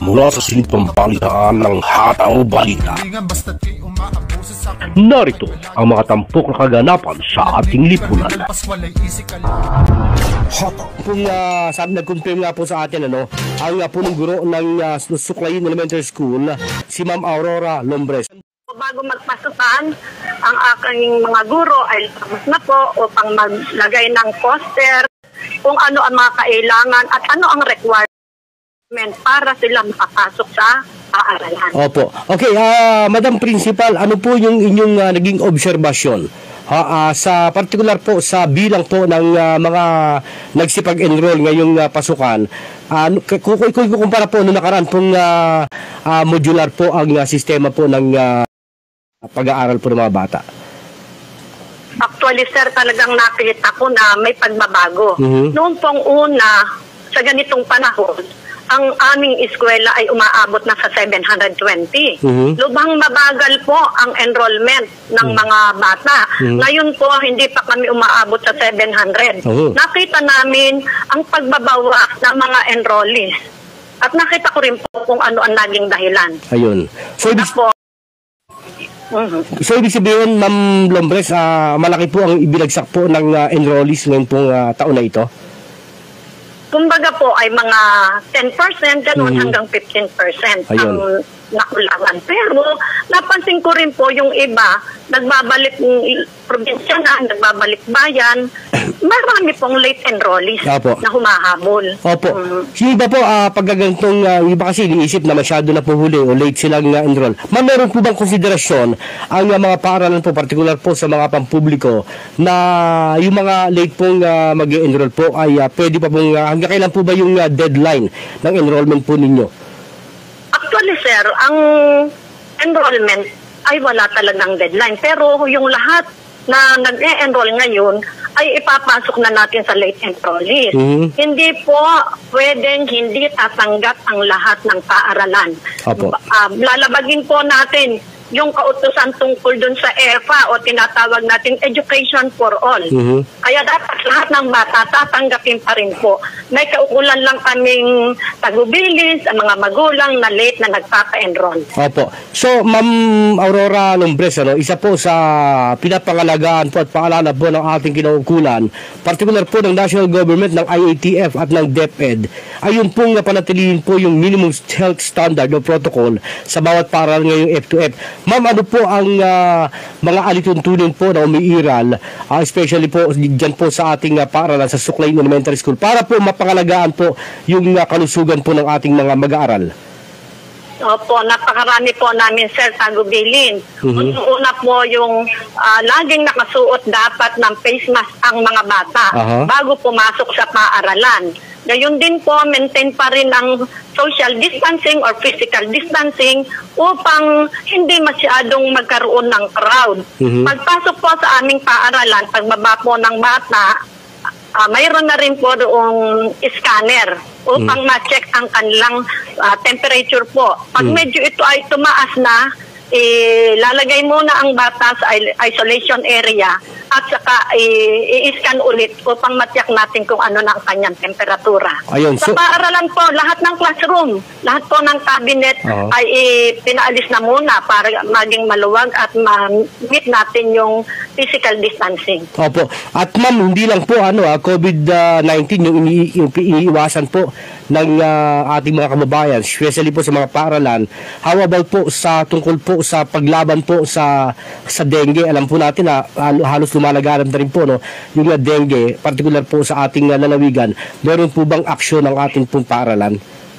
Mula sa silid pambalitaan ng Hataw Balita. Narito ang mga tampok na kaganapan sa ating lipunan. Kung sabi nag-confirm nga po sa atin ang punong guro ng Suklayin Elementary School, si Ma'am Aurora Lombres. Bago magpasukan, ang aking mga guro ay tapos na po upang maglagay ng poster kung ano ang mga kailangan at ano ang requirement para sila makapasok sa paaralan. Opo. Okay, Madam Principal, ano po yung inyong naging obserbasyon? Sa particular po sa bilang po ng mga nagsipag-enroll ngayong pasukan, kung kumpara po noong nakaraan pong modular po ang sistema po ng pag-aaral po ng mga bata. Actually, sir, talagang nakita ko na may pagbabago. Noong pong una, sa ganitong panahon, ang aming eskwela ay umaabot na sa 720. Lubhang mabagal po ang enrollment ng mga bata. Ngayon po, hindi pa kami umaabot sa 700. Nakita namin ang pagbabawas ng mga enrollees. At nakita ko rin po kung ano ang naging dahilan. Ayun. So, ibig sabihin, Ma'am Lombres, malaki po ang ibinagsak po ng enrollees ngayon pong taon na ito? Kumbaga po ay mga 10%, ganoon hanggang 15% ang nakulangan. Pero napansin ko rin po yung iba, nagbabalik probinsya na, nagbabalik bayan, marami pong late enrollees na humahabol. Opo. Yung iba po, pagkagantong, iba kasi iniisip na masyado na po huli o late silang enroll. Meron po bang konsiderasyon ang mga paaralan po, particular po sa mga pampubliko, na yung mga late pong mag-enroll po ay pwede pa pong, hanggang kailan po ba yung deadline ng enrollment po ninyo? Actually, sir, ang enrollment ay wala talagang deadline. Pero yung lahat na nag-e-enroll ngayon ay ipapasok na natin sa late enrollees. Hindi po pwedeng hindi tatanggap ang lahat ng paaralan. Lalabagin po natin yung kautusan tungkol dun sa EFA o tinatawag natin Education for All. Kaya dapat lahat ng bata tatanggapin pa rin po. May kaukulan lang kaming tagubilis, ang mga magulang na late na nagpapa-enroll. Opo. So, Ma'am Aurora Lombres, isa po sa pinapangalagaan po at paalala po ng ating kinaukulan, particular po ng national government, ng IATF at ng Deped, ayun pong panatilihin po yung minimum health standard o protocol sa bawat paaralan ngayong f2f. Ma'am, ano po ang mga alituntunin po na umiiral, especially po dyan po sa ating paaralan sa Suklayin Elementary School para po mapangalagaan po yung kalusugan po ng ating mga mag-aaral? Opo, napakarami po namin, sir, tagubilin. Una po yung laging nakasuot dapat ng face mask ang mga bata bago pumasok sa paaralan. Gayon din po, maintain pa rin ang social distancing or physical distancing upang hindi masyadong magkaroon ng crowd. Pagpasok po sa aming paaralan, pagbaba po ng bata, mayroon na rin po doong scanner upang ma-check ang kanilang temperature po. Pag medyo ito ay tumaas na, lalagay muna ang bata sa isolation area at saka i-scan ulit upang matiyak natin kung ano na ang kanyang temperatura. Sa paaralan po, lahat ng classroom, lahat po ng cabinet ay pinaalis na muna para maging maluwag at ma-meet natin yung physical distancing. Opo. At ma'am, hindi lang po COVID-19 yung iniiwasan po ng ating mga kababayan, especially po sa mga paaralan. How about po sa tungkol po sa paglaban po sa dengue? Alam po natin na halos lumalaganap na rin po yung dengue, particular po sa ating lalawigan. Meron po bang aksyon ng ating pong paaralan?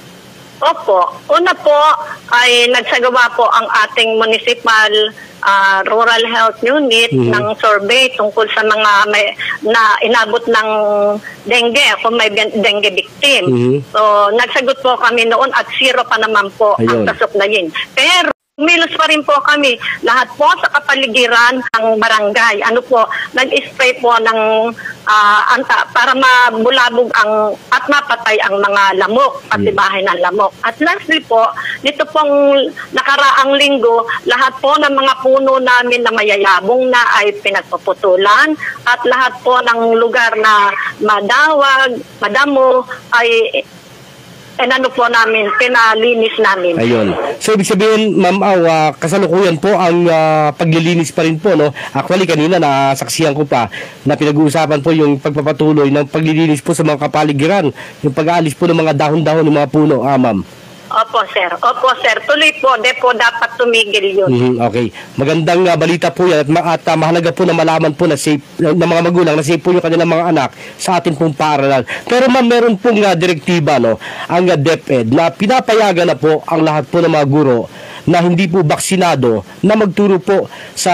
Opo. Una po ay nagsagawa po ang ating municipal rural health unit ng survey tungkol sa mga na inabot ng dengue, kung may dengue victim. So, nagsagot po kami noon at 0 pa naman po ang kasuklayin. Pero milos pa rin po kami, lahat po sa kapaligiran ng barangay. Nag-spray po ng para mabulabog at mapatay ang mga lamok, patibahay ng lamok. At lastly po, dito pong nakaraang linggo, lahat po ng mga puno namin na mayayabong na ay pinagpaputulan at lahat po ng lugar na madawag, madamo ay pinalinis namin. Ayun. So, ibig sabihin, Ma'am kasalukuyan po ang paglilinis pa rin po, no? Actually, kanina nasaksihan ko pa na pinag-uusapan po yung pagpapatuloy ng paglilinis po sa mga kapaligiran, yung pag-aalis po ng mga dahon-dahon ng mga puno, Ma'am. Opo, sir. Tuloy po. Dapat tumigil yun. Okay. Magandang balita po yan at mahalaga po na malaman po na safe ng mga magulang na safe po yung kanilang mga anak sa atin pong paaralan. Pero ma'am, meron pong direktiba, no, ang Deped na pinapayagan na po ang lahat po ng mga guro na hindi po baksinado na magturo po sa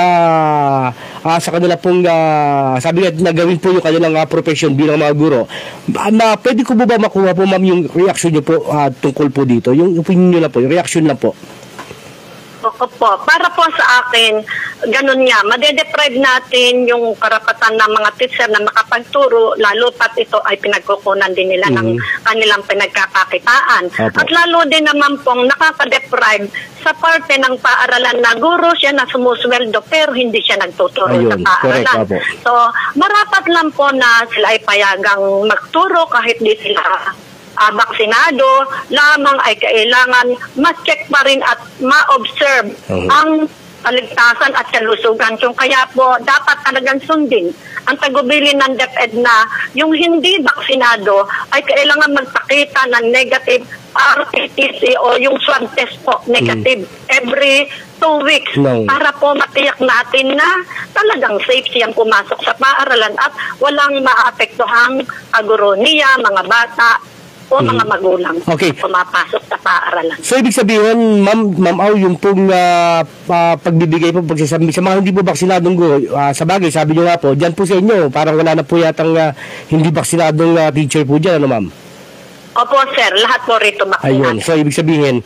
kanila pong sabi nga na gawin po yung kanilang profession bilang mga guro. Pwede ko po ba makuha po ma'am yung reaction niyo po tungkol po dito? Yung opinion niyo na po, yung reaction na po. Opo. Para po sa akin, ganun nga, madedeprive natin yung karapatan ng mga teacher na makapagturo, lalo pat ito ay pinagkukunan din nila ng kanilang pinagkakakitaan. At lalo din naman pong nakaka-deprive sa parte ng paaralan na guro siya na sumusweldo pero hindi siya nagtuturo sa paaralan. Correct, so, marapat lang po na sila ay payagang magturo kahit di sila baksinado, lamang ay kailangan ma-check pa rin at ma-observe ang kaligtasan at kalusugan. Kaya po, dapat talagang sundin ang tagubilin ng Deped na yung hindi baksinado ay kailangan magpakita ng negative Rt-pcr o yung swab test po, negative, every 2 weeks para po matiyak natin na talagang safe siyang pumasok sa paaralan at walang maapektuhang guro niya, mga bata, o mga magulang pumapasok sa paaralan. So, ibig sabihin, Ma'am Au, yung pong pagbibigay po, pagsasabi sa mga hindi po baksinadong guro, sa bagay, sabi nyo nga po, dyan po sa inyo, parang wala na po yatang hindi baksinadong teacher po dyan, ano ma'am? Opo, sir. Lahat po rito baksinado. Ayun. So, ibig sabihin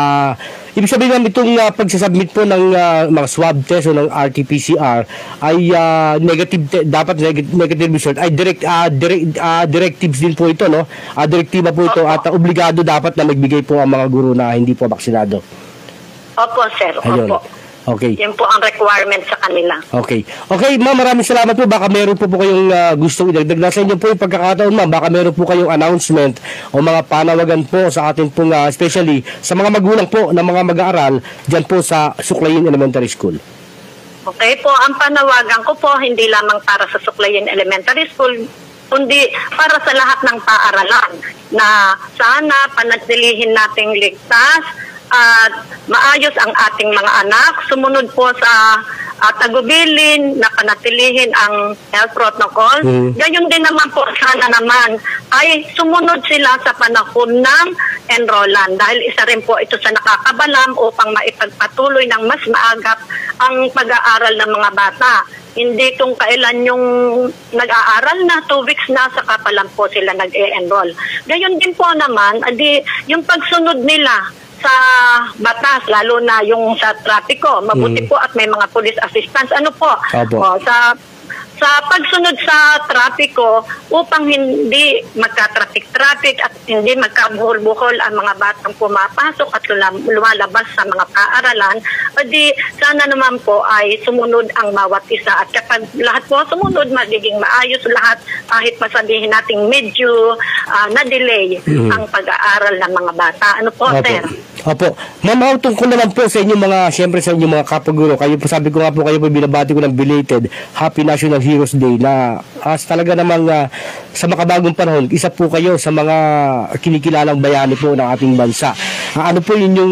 namin itong pagsasubmit po ng mga swab test o ng Rt-pcr ay dapat negative result ay directives din po ito, no? Direktiba po ito at obligado dapat na magbigay po ang mga guro na hindi po baksinado. Opo, sir. Ayun. Opo. Okay. Yan po ang requirement sa kanila. Okay. Okay, ma'am, maraming salamat po. Baka meron po kayong gustong idagdag na sa inyo po yung pagkakataon, ma'am. Baka meron po kayong announcement o mga panawagan po sa atin pong, especially sa mga magulang po ng mga mag-aaral dyan po sa Suklayin Elementary School. Okay po, ang panawagan ko po hindi lamang para sa Suklayin Elementary School, kundi para sa lahat ng paaralan na sana panatilihin nating ligtas at maayos ang ating mga anak, sumunod po sa tagubilin na panatilihin ang health protocol. Gayon din naman po, sana naman ay sumunod sila sa panahon ng enrollan dahil isa rin po ito sa nakakabalam upang maipagpatuloy ng mas maagap ang pag-aaral ng mga bata. Hindi kung kailan yung nag-aaral na, 2 weeks na, saka pa lang po sila nag-e-enroll. Gayon din po naman, yung pagsunod nila sa batas, lalo na yung sa trapiko. Mabuti po at may mga police assistance. Ano po? Sa pagsunod sa trapiko upang hindi magka-traffic at hindi magkabuhol-buhol ang mga batang pumapasok at lumalabas sa mga paaralan, sana naman po ay sumunod ang bawat isa. At kapag lahat po sumunod, magiging maayos lahat kahit masabihin nating medyo na-delay ang pag-aaral ng mga bata. Ano po, sir? Opo. Ma'am, tungkol naman po sa inyong mga, siyempre sa inyong mga kapaguro, kayo po, sabi ko nga po, kayo po binabati ko ng belated Happy National Heroes Day na talaga namang sa makabagong panahon, isa po kayo sa mga kinikilalang bayani po ng ating bansa. Ano po inyong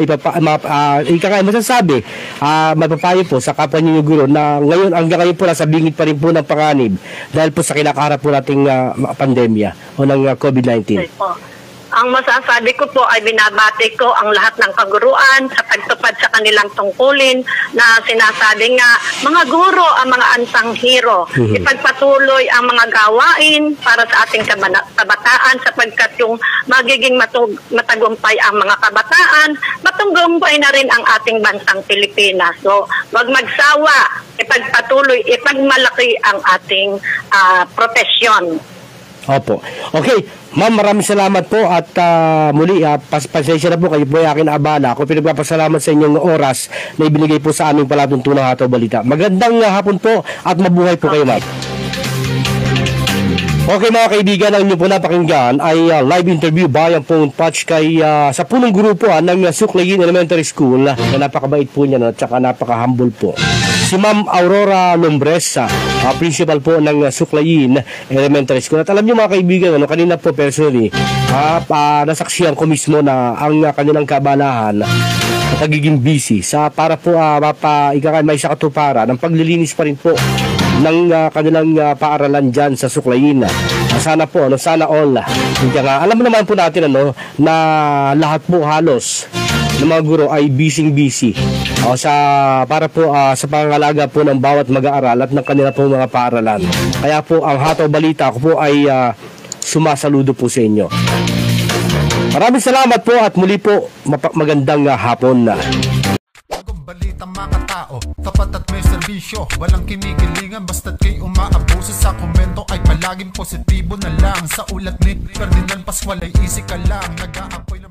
masasabi, mapapayo po sa kapwa ninyo guro na ngayon hanggang kayo po nasa bingit pa rin po ng panganib dahil po sa kinakaharap po nating pandemya o ng COVID-19? Ang masasabi ko po ay binabati ko ang lahat ng kaguruan sa pagtupad sa kanilang tungkulin na sinasabi nga, mga guro ang mga antang hero. Ipagpatuloy ang mga gawain para sa ating kabataan sapagkat yung magiging matagumpay ang mga kabataan, matagumpay na rin ang ating bansang Pilipinas. So, wag magsawa, ipagpatuloy, ipagmalaki ang ating profesyon. Opo. Okay, ma'am, maraming salamat po at muli, pasensya na po, kayo po ay akin abala. Ako pinagpapasalamat sa inyong oras na ibinigay po sa aming palatuntunang Hataw Balita. Magandang hapon po at mabuhay po kayo, ma'am. Okay mga kaibigan, ang inyo po napakinggan ay live interview by ang phone patch kay sa punong grupo ng Suklayin Elementary School na napakabait po niya at saka napaka-humble po. Si Ma'am Aurora Lombres, principal po ng Suklayin Elementary School. At alam niyo mga kaibigan, kanina po personally, nasaksihan ko mismo na ang kanilang kabanahan pagiging busy para po may sa katuparan ng paglilinis pa rin po ng kanilang paaralan dyan sa Suklayin. Sana po, sana all. Alam mo naman po natin na lahat po halos ng mga guro ay busy para po sa pangangalaga po ng bawat mag-aaral at ng kanila po mga paaralan. Kaya po ang hataw balita ko po ay sumasaludo po sa inyo. Maraming salamat po at muli po magandang hapon na. Balita mga tao, tapat at may serbisyo, walang kinikilingan basta't kayo umaabuso. Sa komento ay palaging positibo na lang. Sa ulat ni Ferdinand Pascual ay easy ka lang, nag-aapoy